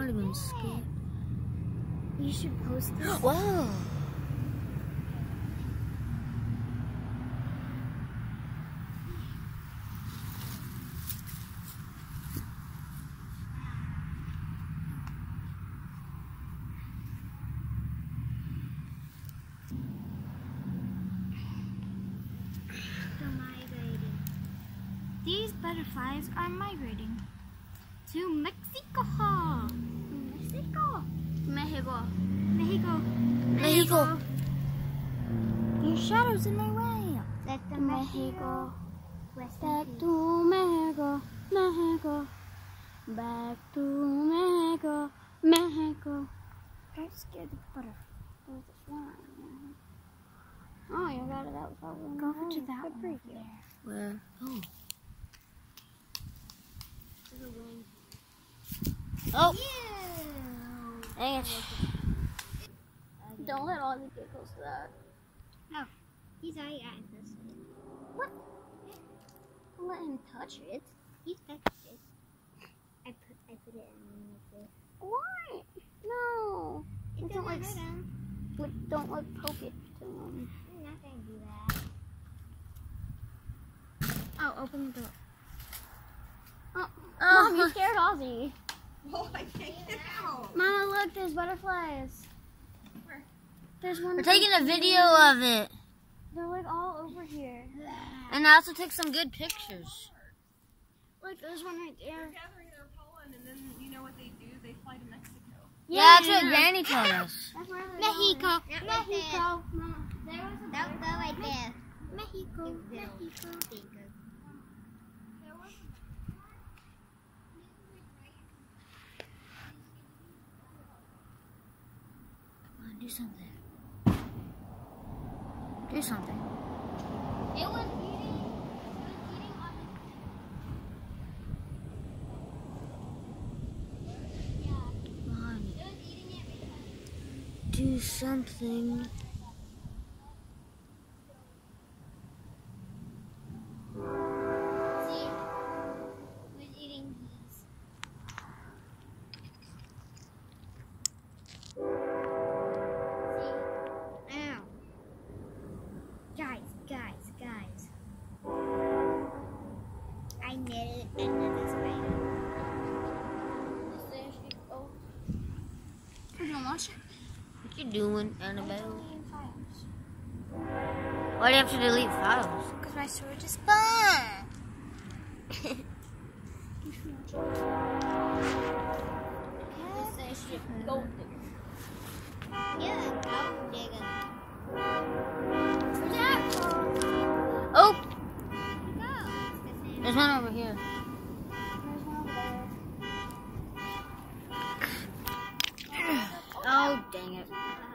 not even scared. You should post this. Whoa! These butterflies are migrating to Mexico. Mexico. Your shadow's in my way. Back to Mexico. Back to Mexico. Back to Mexico. Don't scare the butterfly. There's a fly. Oh, you got it out. Go over to that one over there. Where? Oh. Oh! Dang it. Don't let all the get close to that. Oh, he's already at this. What? Don't let him touch it. He's touched it. I put it in this. Why? No. Don't let him. Don't let poke it to him. I'm not gonna do that. Oh, open the door. Oh, Mom, you scared Ozzy. Oh, I can't get out. Mama, look, there's butterflies. Where? There's one. We're taking a video of it. They're like all over here. And I also take some good pictures. Look, there's one right there. They're gathering their pollen, and then you know what they do? They fly to Mexico. Yeah, that's what Granny told us. That's where they're Mexico. going. Not right Mexico. Mama, there was a Don't go right there. Mexico. Come on, do something. Do something. It was eating on Come on. it was eating it because Do something. see, it was eating these. See? Ow. Guys. I knitted another spider. We're gonna watch it. What you doing, Annabelle? Why do you have to delete files? Because my storage is fun. Gold Yeah, gold digger. Oh! There's one over here. Oh, dang it.